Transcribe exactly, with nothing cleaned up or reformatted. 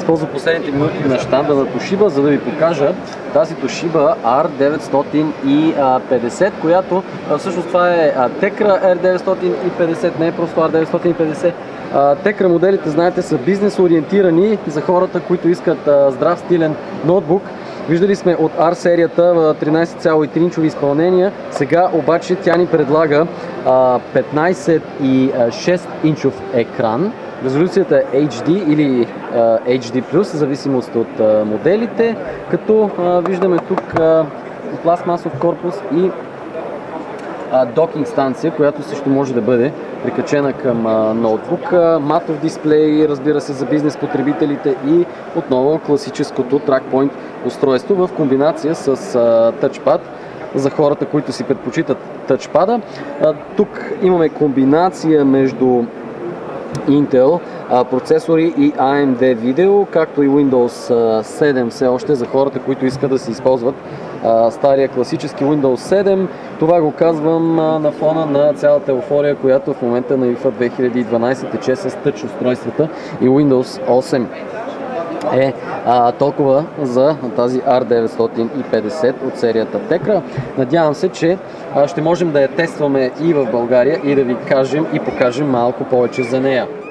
използвам последните минути на щанда на Toshiba, за да ви покажа тази Toshiba ар деветстотин и петдесет, която всъщност това е Tecra ар деветстотин и петдесет, не е просто ар деветстотин и петдесет. Tecra моделите, знаете, са бизнес ориентирани за хората, които искат здрав стилен ноутбук. Виждали сме от ар серията в тринайсет цяло и три инчови изпълнения, сега обаче тя ни предлага петнайсет и шест инчов екран. Резолюцията е Ейч Ди или а, Ейч Ди плюс, в зависимост от а, моделите, като а, виждаме тук а, пластмасов корпус и а, докинг станция, която също може да бъде прикачена към а, ноутбука, матов дисплей, разбира се, за бизнес потребителите и отново класическото TrackPoint устройство в комбинация с а, тъчпад за хората, които си предпочитат тъчпада. А, тук имаме комбинация между Intel процесори и ей ем Ди видео, както и Windows седем все още за хората, които искат да се използват а, стария класически Windows седем. Това го казвам а, на фона на цялата еуфория, която в момента на ай эф ей две хиляди и дванайсет тече с тъч устройствата и Windows осем. Е а, толкова за тази ар деветстотин и петдесет от серията Tecra. Надявам се, че а, ще можем да я тестваме и в България и да ви кажем и покажем малко повече за нея.